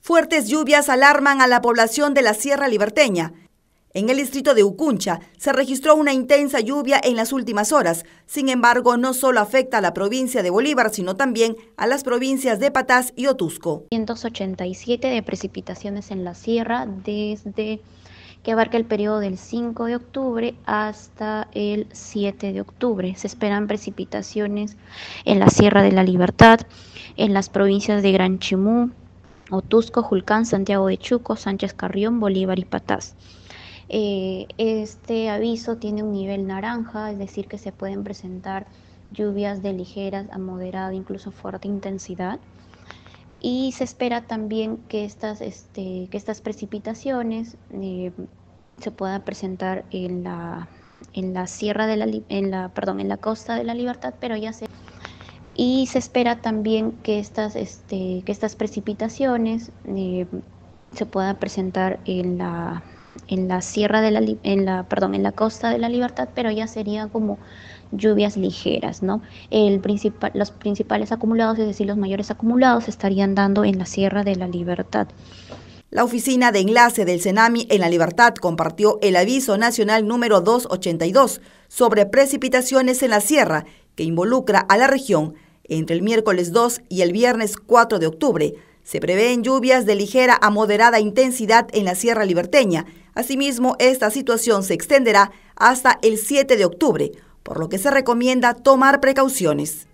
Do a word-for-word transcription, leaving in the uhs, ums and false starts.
Fuertes lluvias alarman a la población de la Sierra Liberteña. En el distrito de Ucuncha se registró una intensa lluvia en las últimas horas. Sin embargo, no solo afecta a la provincia de Bolívar, sino también a las provincias de Patás y Otuzco. quinientos ochenta y siete de precipitaciones en la sierra desde que abarca el periodo del cinco de octubre hasta el siete de octubre. Se esperan precipitaciones en la Sierra de la Libertad, en las provincias de Gran Chimú, Otuzco, Julcán, Santiago de Chuco, Sánchez Carrión, Bolívar y Patás. Eh, este aviso tiene un nivel naranja, es decir, que se pueden presentar lluvias de ligeras a moderada, incluso fuerte intensidad. Y se espera también que estas, este, que estas precipitaciones eh, se puedan presentar en la, en la Sierra de la, en la, perdón, en la Costa de la Libertad, pero ya se y se espera también que estas, este, que estas precipitaciones eh, se puedan presentar en la, en la Sierra de la, en la, perdón, en la Costa de la Libertad, pero ya serían como lluvias ligeras, ¿no? El principal, los principales acumulados, es decir, los mayores acumulados, se estarían dando en la Sierra de la Libertad. La oficina de enlace del CENAMI en La Libertad compartió el aviso nacional número doscientos ochenta y dos sobre precipitaciones en la sierra que involucra a la región. Entre el miércoles dos y el viernes cuatro de octubre se prevén lluvias de ligera a moderada intensidad en la Sierra Liberteña. Asimismo, esta situación se extenderá hasta el siete de octubre, por lo que se recomienda tomar precauciones.